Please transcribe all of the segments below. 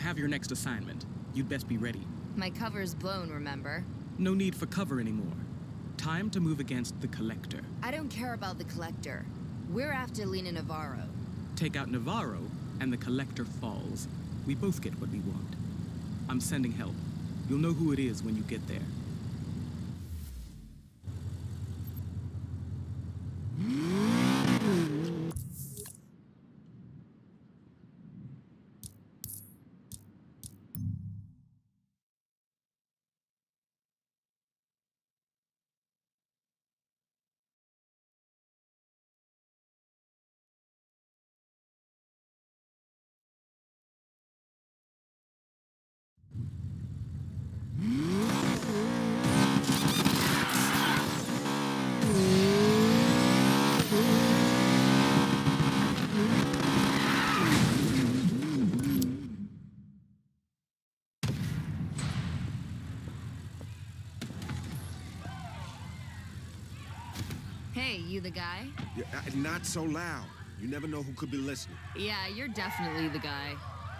have your next assignment. You'd best be ready. My cover's blown, remember? No need for cover anymore. Time to move against the Collector. I don't care about the Collector. We're after Lina Navarro. Take out Navarro, and the Collector falls. We both get what we want. I'm sending help. You'll know who it is when you get there. Hey, you the guy? Yeah, not so loud. You never know who could be listening. Yeah, you're definitely the guy.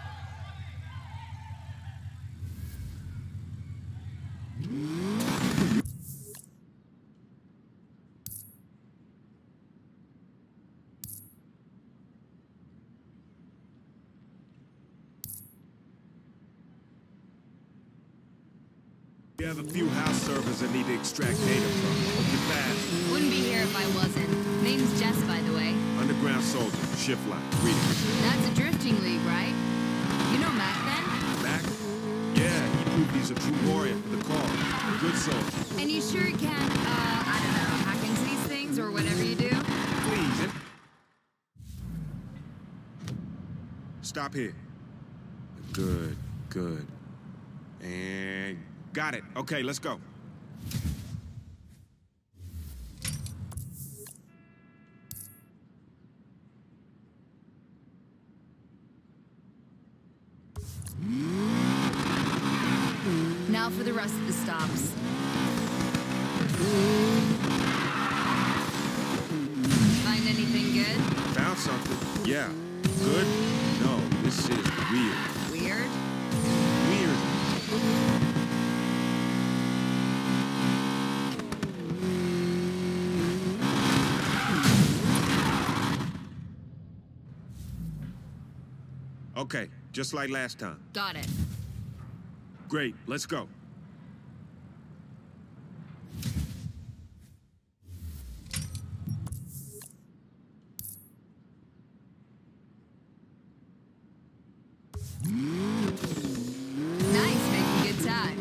We have a few house servers that need to extract data from. Hope you're fast. Wouldn't be here if I wasn't. Name's Jess, by the way. Underground soldier, shift line. Greetings. That's a drifting league, right? You know Mac, then? Mac? Yeah, he proved he's a true warrior for the cause. A good soldier. And you sure can, I don't know, hack into these things or whatever you do? Please. Stop here. Good, good. And got it. Okay, let's go. Now for the rest of the stops. Find anything good? Found something. Yeah. Good? No, this is weird. Weird? Weird. Okay, just like last time. Got it. Great, let's go. Nice, making good time.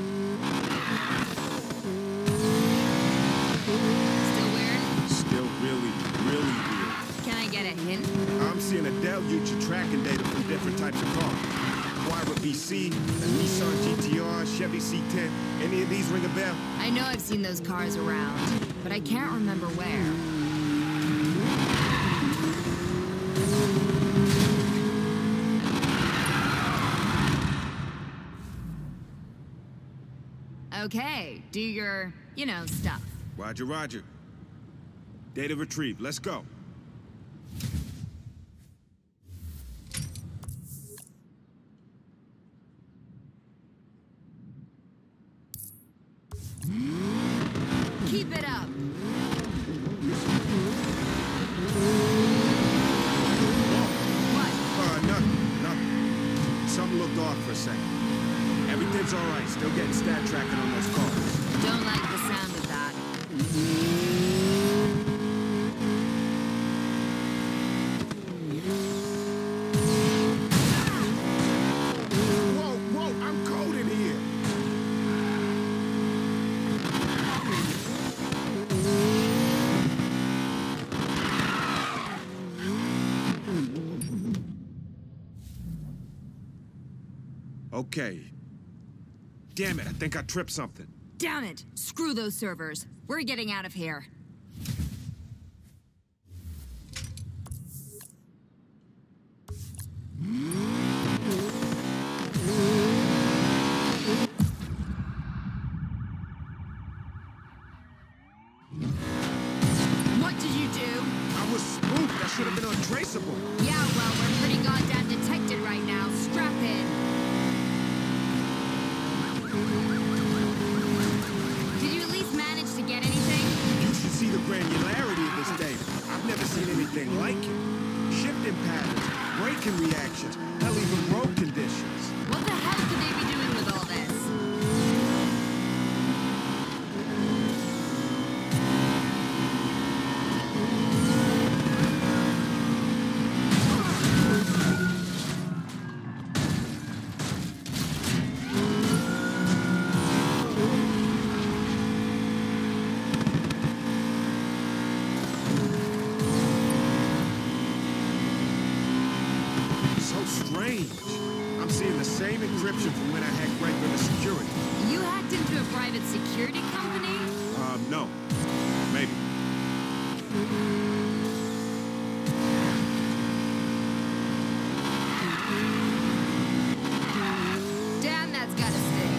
Still weird? Still really, really weird. Can I get a hint? I'm seeing a deluge of tracking data from different types of cars. Weir BC, a Nissan GTR, Chevy C10. Any of these ring a bell? I know I've seen those cars around, but I can't remember where. Okay, do your, you know, stuff. Roger, roger. Data retrieved. Let's go. Keep it up. What? Nothing. Something looked off for a second. Everything's all right. Still getting stat tracking on those cars. Don't like the sound of that. Whoa, whoa, I'm cold in here. Okay. Damn it, I think I tripped something. Damn it! Screw those servers. We're getting out of here. What did you do? I was spooked. I should have been untraceable. Yeah, well, we're pretty goddamn detected right now. Strap in. Did you at least manage to get anything? You should see the granularity of this data. I've never seen anything like it. Shifting patterns, braking reactions, hell, even road conditions. What the hell could they be doing with all this? I'm seeing the same encryption from when I hacked regular security. You hacked into a private security company? No. Maybe. Damn, that's gotta sting.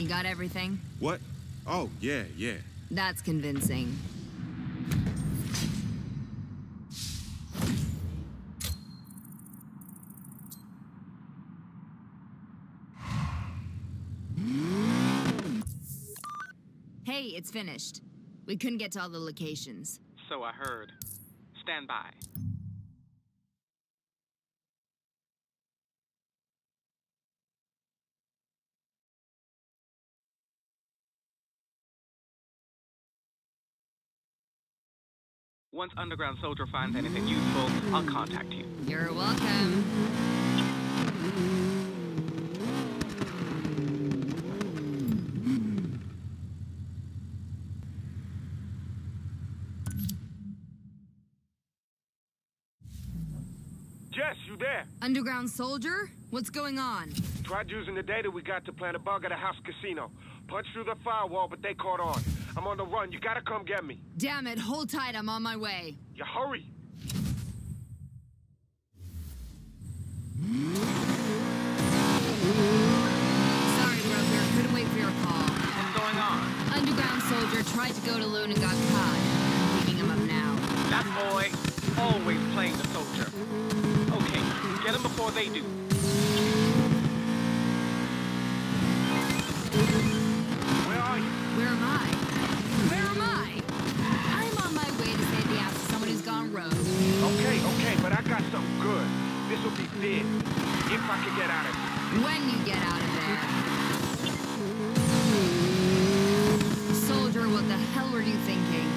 got everything? What? Oh, yeah. That's convincing. Hey, it's finished. We couldn't get to all the locations. So I heard. Stand by. Once Underground Soldier finds anything useful, I'll contact you. You're welcome. Jess, you there? Underground Soldier? What's going on? Tried using the data we got to plant a bug at a house casino. Punched through the firewall, but they caught on. I'm on the run. You gotta come get me. Damn it, hold tight, I'm on my way. You hurry. Sorry, Broker, couldn't wait for your call. What's going on? Underground Soldier tried to go to Loon and got caught. I'm picking him up now. That boy, always playing the soldier. Okay, get him before they do. Where are you? Where am I? Where am I? I'm on my way to save the ass of someone who's gone rogue. Okay, but I got something good. This will be big. If I can get out of here. When you get out of there. Soldier, what the hell were you thinking?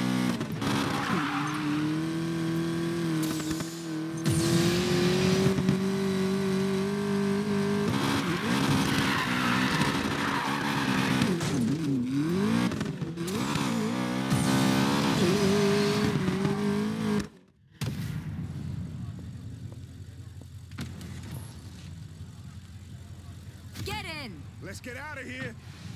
Get in! Let's get out of here.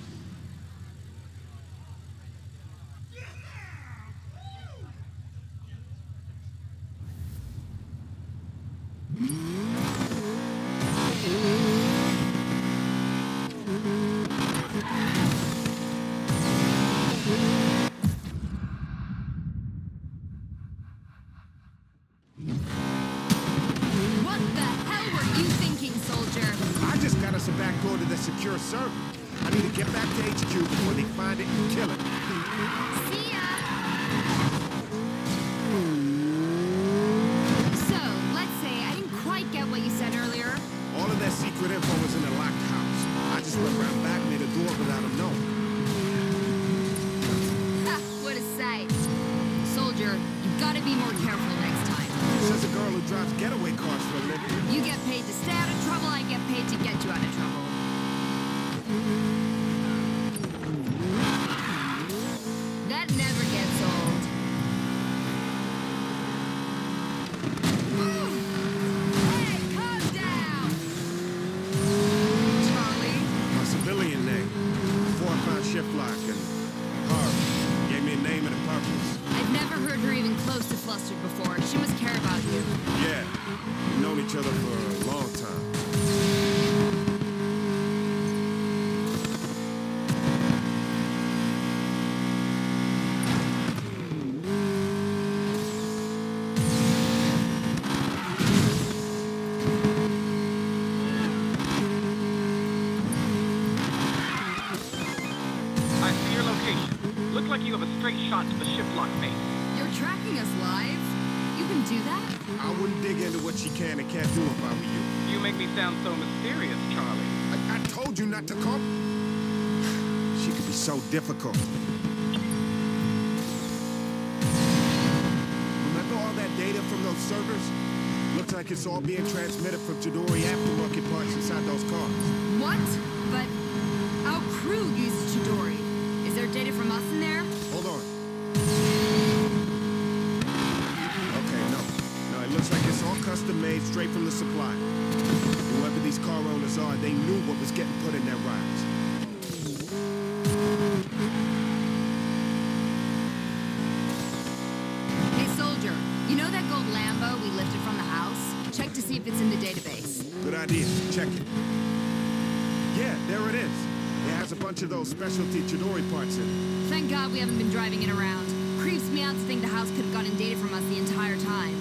What the hell were you thinking, Soldier? I just got us a back door to the secure server. I need to get back to HQ before they find it and kill it. See ya! So, let's say I didn't quite get what you said earlier. All of that secret info was in the locked house. I just went around back near the door without them knowing. Ha! What a sight. Soldier, you've got to be more careful next time. Says a girl who drives getaway cars for a living. You get paid to stay out of trouble, I get paid to get you out of trouble. That never gets old. Hey, calm down! Charlie? My civilian name. Before I found Shiftlock and her gave me a name and a purpose. I've never heard her even close to flustered before. She must care about you. Yeah, we've known each other for a long time. I see your location. Looks like you have a straight shot to the Shiftlock base. You're tracking us live? You can do that? I wouldn't dig into what she can and can't do if I were you. You make me sound so mysterious, Charlie. I told you not to call. She could be so difficult. Remember all that data from those servers? Looks like it's all being transmitted from Chaudhry aftermarket parts inside those cars. What? But our crew uses Chaudhry. Is there data from us in there? Hold on. Okay, no, it looks like it's all custom made straight from the supplier. Whoever these car owners are, they knew what was getting put in their rides. Hey, Soldier, you know that gold Lambo we lifted from the house? Check to see if it's in the database. Good idea. Check it. Yeah, there it is. It has a bunch of those specialty Chaudhry parts in it. Thank God we haven't been driving it around. Creeps me out to think the house could have gotten data from us the entire time.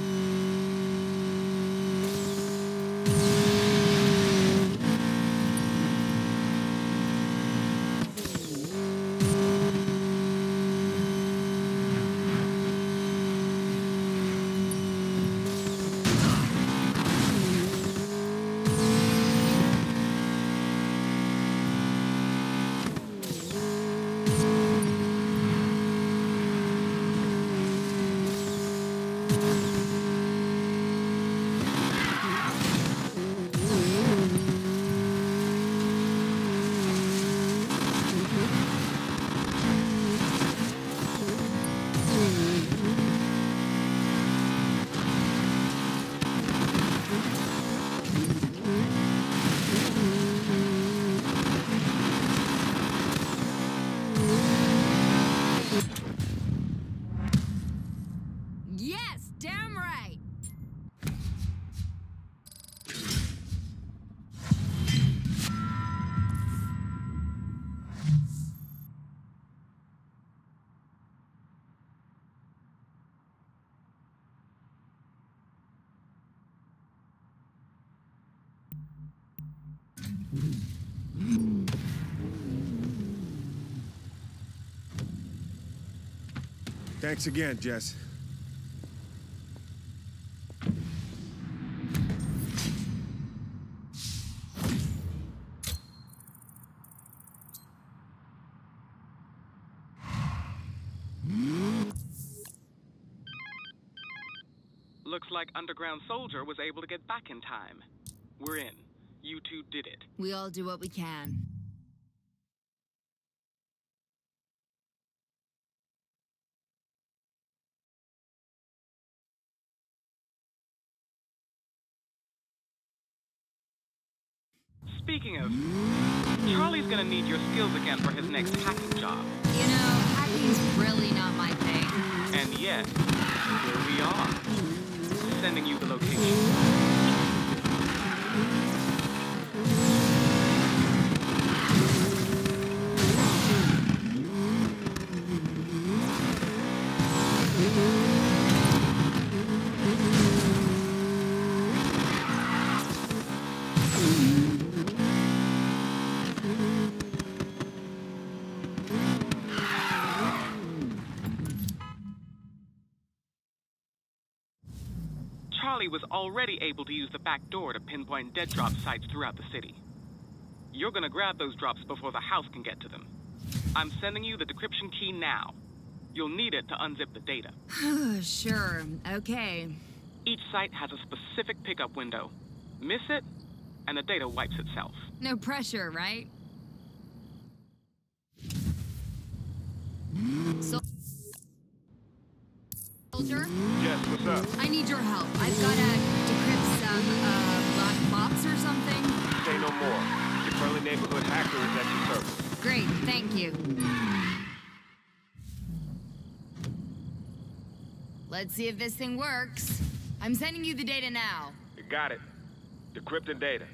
Thanks again, Jess. Looks like Underground Soldier was able to get back in time. We're in. You two did it. We all do what we can. Speaking of, Charlie's gonna need your skills again for his next hacking job. You know, hacking's really not my thing. And yet, here we are, sending you the location. Charlie was already able to use the back door to pinpoint dead drop sites throughout the city. You're gonna grab those drops before the house can get to them. I'm sending you the decryption key now. You'll need it to unzip the data. Sure, okay. Each site has a specific pickup window. Miss it, and the data wipes itself. No pressure, right? Soldier? Jess, what's up? I need your help. I've got to decrypt some, black box or something. Say no more. Your friendly neighborhood hacker is at your service. Great, thank you. Let's see if this thing works. I'm sending you the data now. You got it. Decrypting data.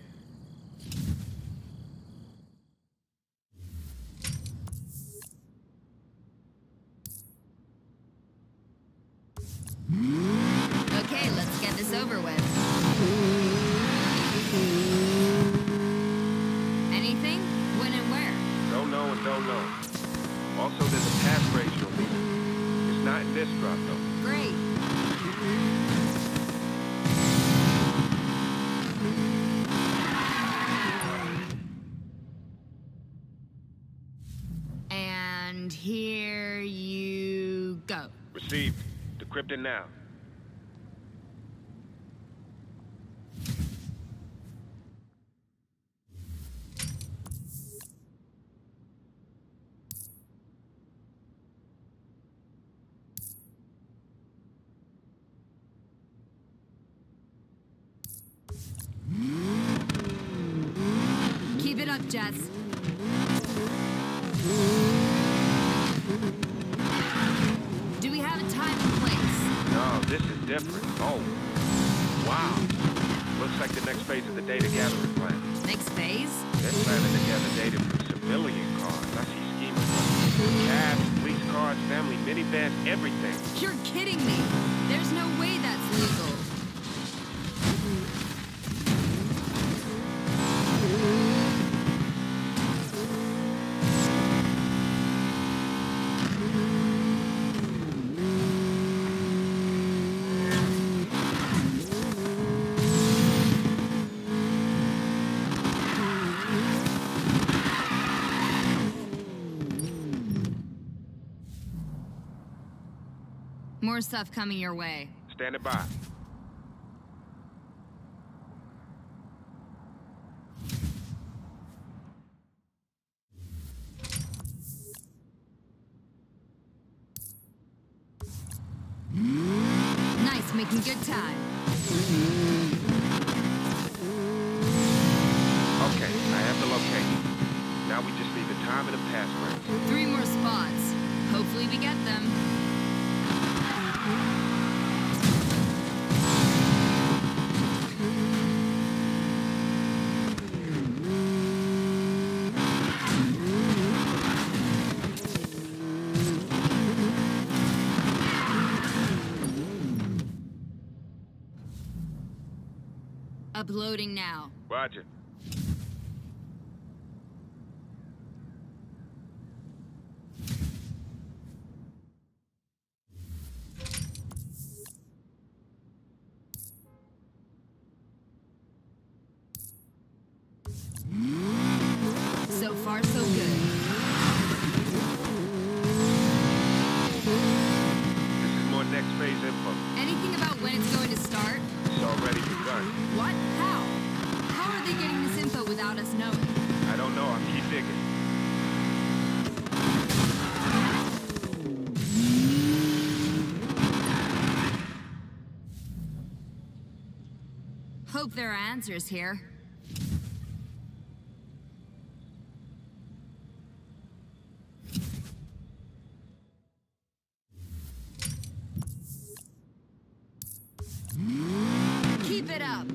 Okay, let's get this over with. Anything? When and where? Don't know and don't know. Also, there's a passphrase you'll need. It's not in this drop, though. Great. And here you go. Received. Decrypting now. Keep it up, Jess. Do we have a time and place? No, this is different. Oh, wow. Looks like the next phase of the data gathering plan. Next phase? They're planning to gather data from Civilian cars. I see schemers. Cabs, police cars, family minivans, everything. You're kidding me. There's no way that's legal. More stuff coming your way. Standing by. Nice, making good time. Okay, I have the location. Now we just need the time and the password. 3 more spots. Hopefully we get them. Uploading now. Roger. So far, so good. This is more next phase info. Anything about when it's going to start? It's already begun. What? How? How are they getting this info without us knowing? I don't know. I'll keep digging. Hope there are answers here. Keep it up.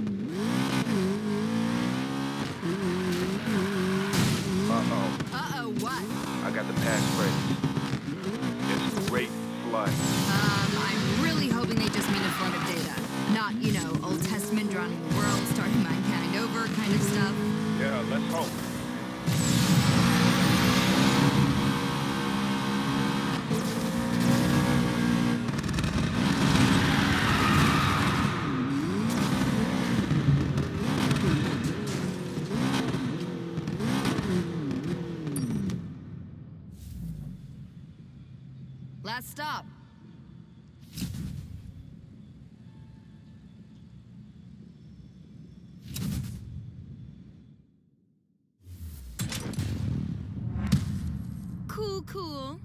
Uh-oh. Uh-oh, what? I got the passphrase. It's Great Flood. I'm really hoping they just mean a flood of data. Not, you know, Old Testament drowning the world, starting mankind over kind of stuff. Yeah, let's hope. Last stop. Cool.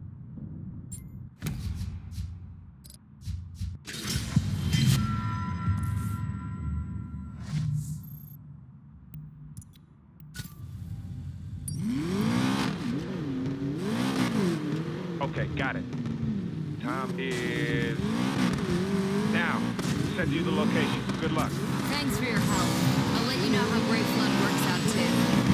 Okay, got it. Time is now. Send you the location. Good luck. Thanks for your help. I'll let you know how Great Flood works out, too.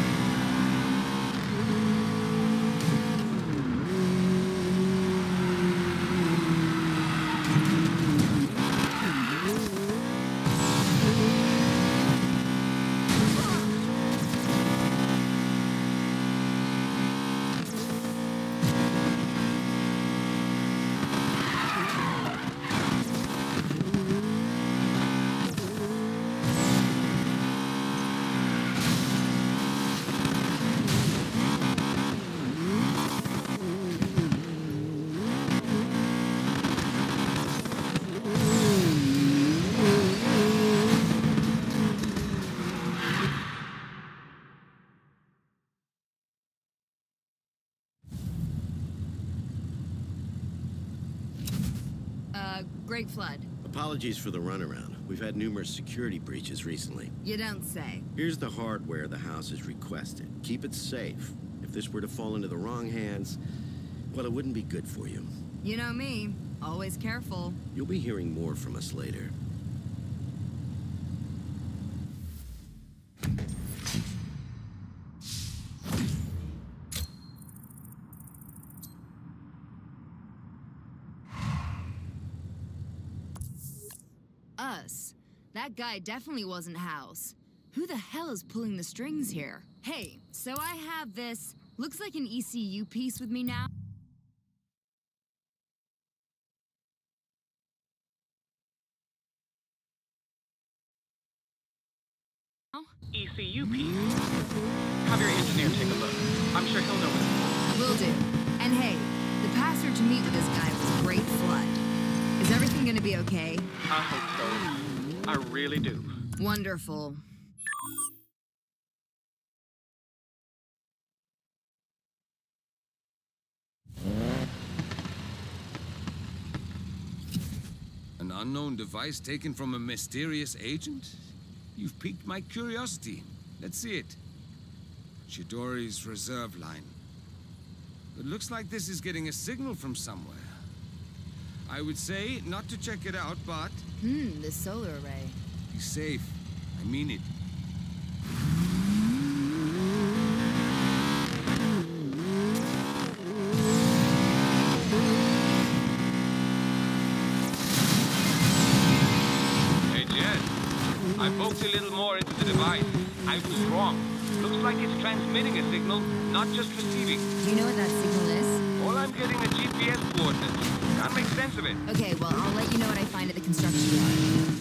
Great Flood. Apologies for the runaround. We've had numerous security breaches recently. You don't say. Here's the hardware the house has requested. Keep it safe. If this were to fall into the wrong hands, well, it wouldn't be good for you. You know me. Always careful. You'll be hearing more from us later. us. That guy definitely wasn't House. Who the hell is pulling the strings here? Hey, so I have this, looks like an ECU piece with me now. ECU piece. Have your engineer take a look. I'm sure he'll know what it's for. Will do. And hey, the passer to meet with this guy was great flood. Is everything gonna be okay? I hope so. I really do. Wonderful. An unknown device taken from a mysterious agent? You've piqued my curiosity. Let's see it. Chaudhry's reserve line. It looks like this is getting a signal from somewhere. I would say not to check it out, but... The solar array. Be safe. I mean it. Hey, Jess. I poked a little more into the device. I was wrong. Looks like it's transmitting a signal, not just receiving. Do you know what that signal is? All I'm getting are GPS coordinates. Can't make sense of it. Okay, well, I'll let you know what I find at the construction yard.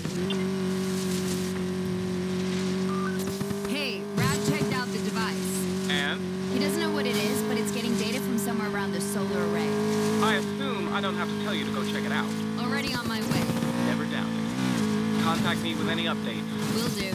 Hey, Rav checked out the device. And? He doesn't know what it is, but it's getting data from somewhere around the solar array. I assume I don't have to tell you to go check it out. Already on my way. Never doubt it. Contact me with any updates. Will do.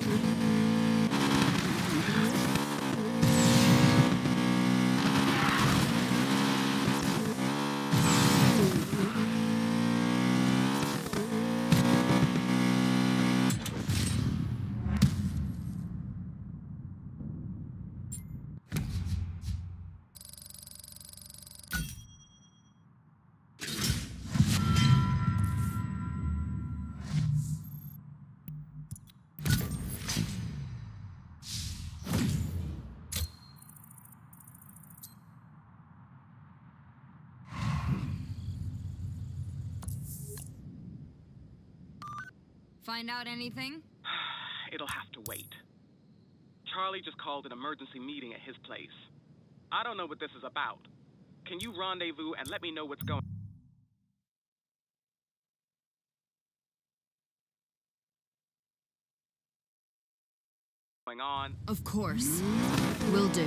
Find out anything? It'll have to wait. Charlie just called an emergency meeting at his place. I don't know what this is about. Can you rendezvous and let me know what's going on? Of course. Will do.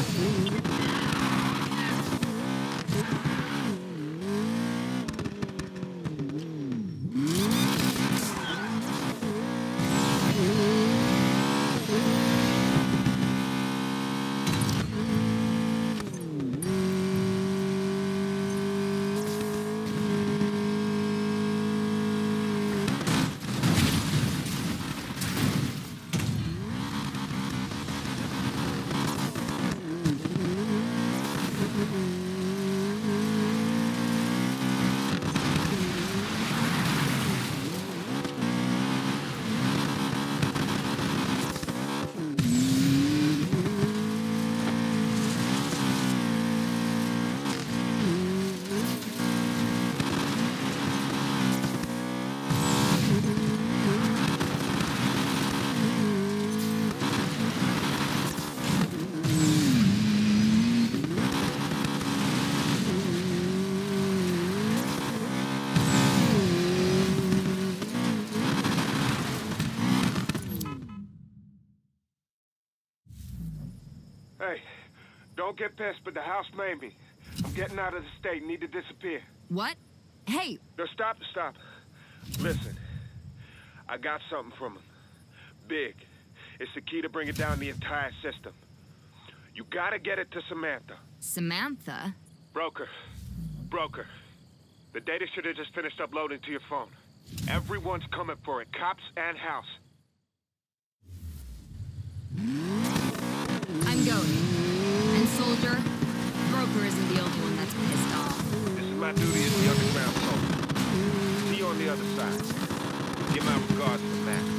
Hey, don't get pissed, but the house made me. I'm getting out of the state, need to disappear. What? Hey! No, stop. Listen, I got something from him. Big. It's the key to bringing down the entire system. You gotta get it to Samantha. Samantha? Broker. The data should have just finished uploading to your phone. Everyone's coming for it, cops and house. I'm going. And Soldier, Broker isn't the only one that's pissed off. This is my duty as the underground soldier. See you on the other side. Give my regards to Matt.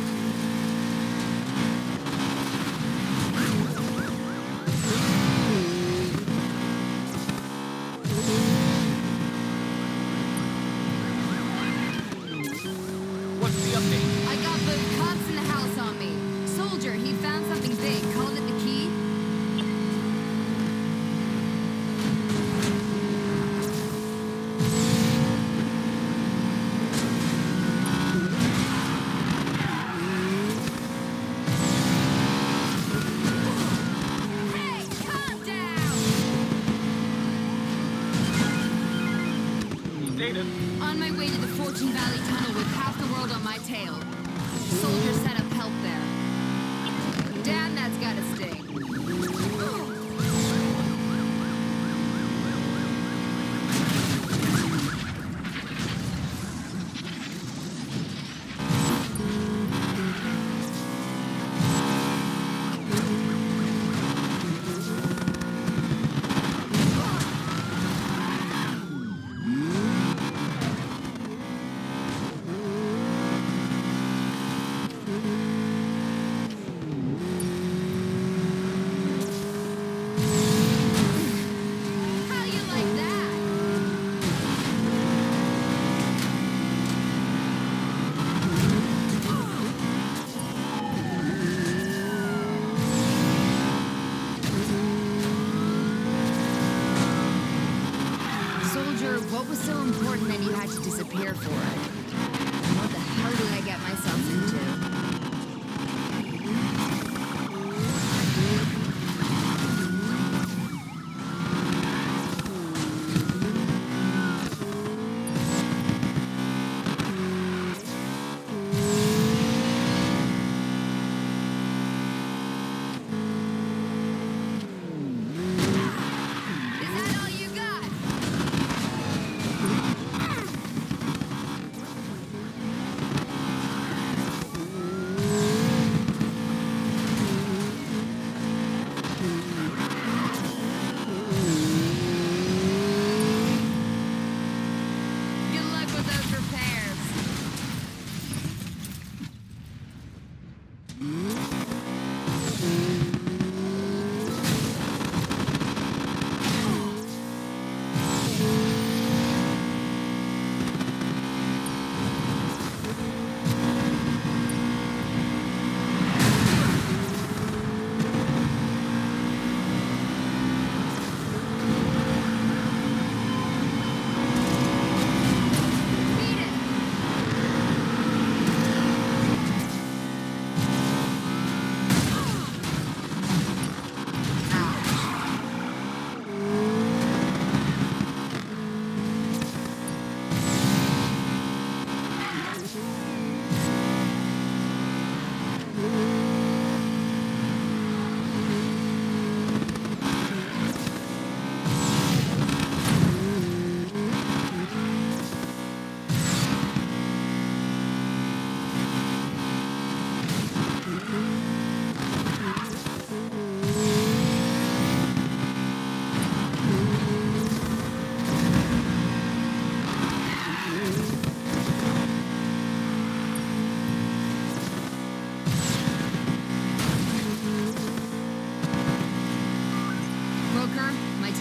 What's the update? I got the cops in the house on me. Soldier, he found something big. Called it the key. Hey, calm down! Data. On my way to the Fortune Valley Tunnel with half the world on my tail. Soldier set up help there. Damn, that's gotta sting.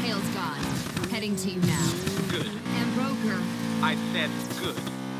tail's gone. Heading to you now. Good. And broker. I said good.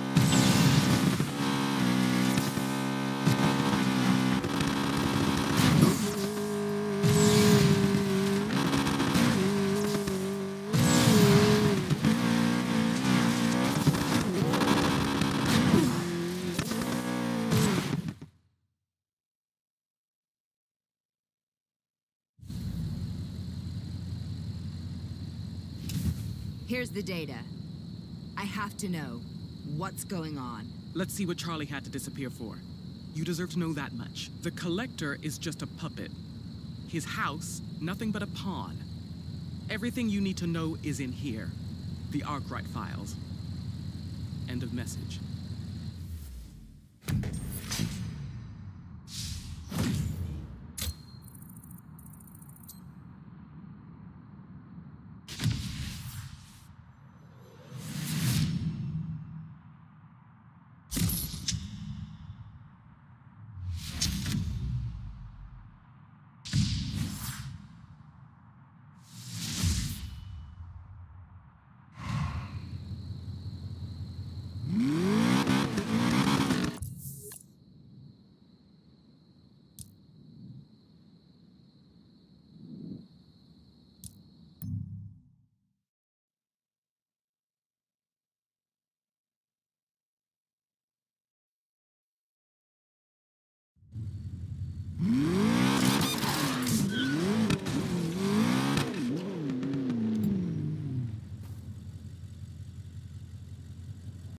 Here's the data. I have to know what's going on. Let's see what Charlie had to disappear for. You deserve to know that much. The Collector is just a puppet. His house, nothing but a pawn. Everything you need to know is in here. The Arkwright files. End of message.